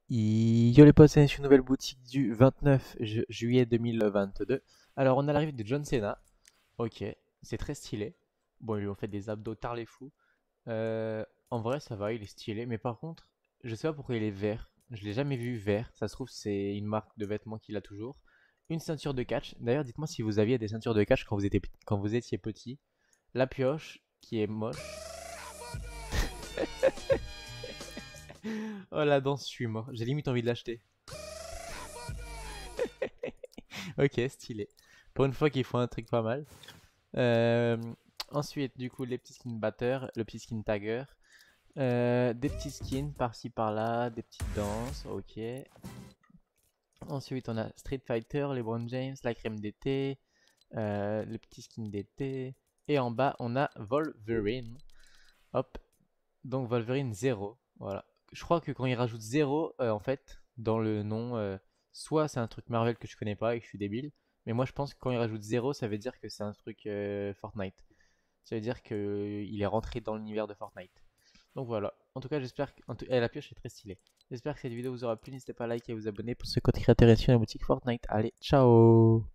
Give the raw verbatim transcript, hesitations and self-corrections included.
Yo les potes, c'est une nouvelle boutique du vingt-neuf ju- juillet deux mille vingt-deux. Alors on a l'arrivée de John Cena. Ok, c'est très stylé. Bon, ils lui ont fait des abdos tard les fous. Euh, en vrai, ça va, il est stylé. Mais par contre, je sais pas pourquoi il est vert. Je l'ai jamais vu vert. Ça se trouve, c'est une marque de vêtements qu'il a toujours. Une ceinture de catch. D'ailleurs, dites-moi si vous aviez des ceintures de catch quand vous étiez, quand vous étiez petit. La pioche, qui est moche. Oh la danse, je suis mort. J'ai limite envie de l'acheter. Ok, stylé. Pour une fois qu'ils font un truc pas mal. Euh, ensuite, du coup, les petits skins batteurs, le petit skin tagger. Euh, des petits skins par-ci par-là, des petites danses, ok. Ensuite, on a Street Fighter, LeBron James, la crème d'été, euh, le petit skin d'été. Et en bas, on a Wolverine. Hop, donc Wolverine zéro. Voilà. Je crois que quand ils rajoutent zéro, euh, en fait, dans le nom, euh, soit c'est un truc Marvel que je connais pas et que je suis débile, mais moi je pense que quand ils rajoutent zéro, ça veut dire que c'est un truc euh, Fortnite. Ça veut dire qu'il est rentré dans l'univers de Fortnite. Donc voilà. En tout cas, j'espère que. en tout- eh, la pioche est très stylée. J'espère que cette vidéo vous aura plu. N'hésitez pas à liker et à vous abonner pour ce code créateur issu de la boutique Fortnite. Allez, ciao!